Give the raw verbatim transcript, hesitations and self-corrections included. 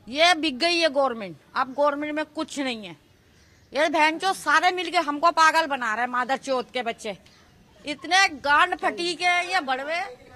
ये बिक गई है गवर्नमेंट। अब गवर्नमेंट में कुछ नहीं है। ये बहन चो सारे मिलके हमको पागल बना रहे हैं, मादर चौथ के बच्चे। इतने गांड फटी के ये बड़वे